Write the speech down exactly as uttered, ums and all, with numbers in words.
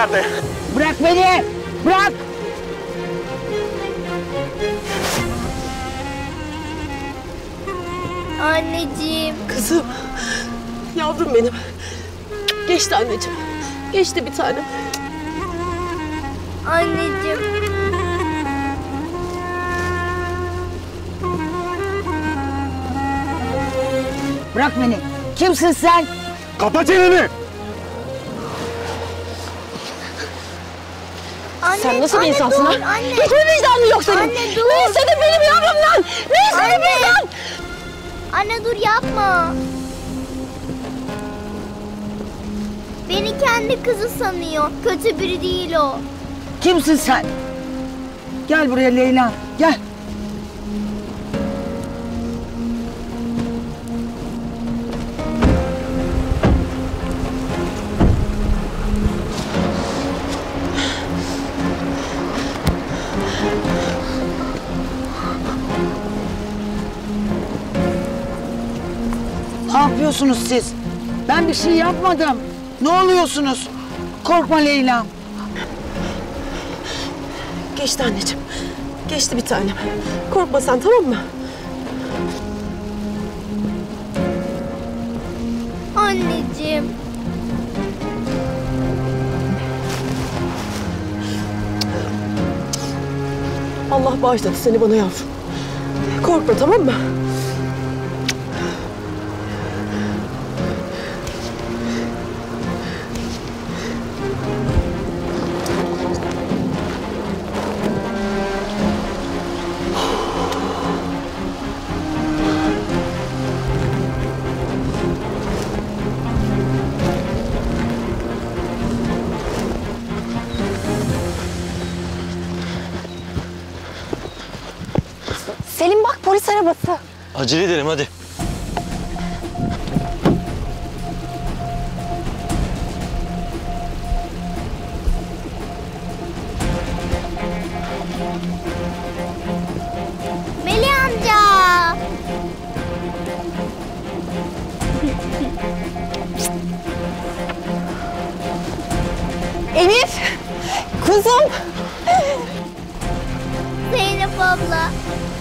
nerede? Bırak beni! Bırak! Anneciğim. Kızım, yavrum benim. Geçti anneciğim, geçti bir tanem. Anneciğim. Bırak beni! Kimsin sen? Kapa çeneni! Anne, Sen nasıl anne, bir insansın dur, ha? Anne. Hiç mi vicdanın yok senin? Anne, dur. Ne istedin benim yavrumdan? Ne istedin Anne. bizden? Anne dur yapma. Beni kendi kızı sanıyor. Kötü biri değil o. Kimsin sen? Gel buraya Leyla, gel. Ne yapıyorsunuz siz? Ben bir şey yapmadım. Ne oluyorsunuz? Korkma Leyla. Geçti anneciğim, geçti bir tanem. Korkma sen, tamam mı? Anneciğim. Allah bağışladı seni bana yavrum. Korkma, tamam mı? Selim bak, polis arabası. Acele edelim hadi. Melih amca. Elif, kuzum. Zeynep abla.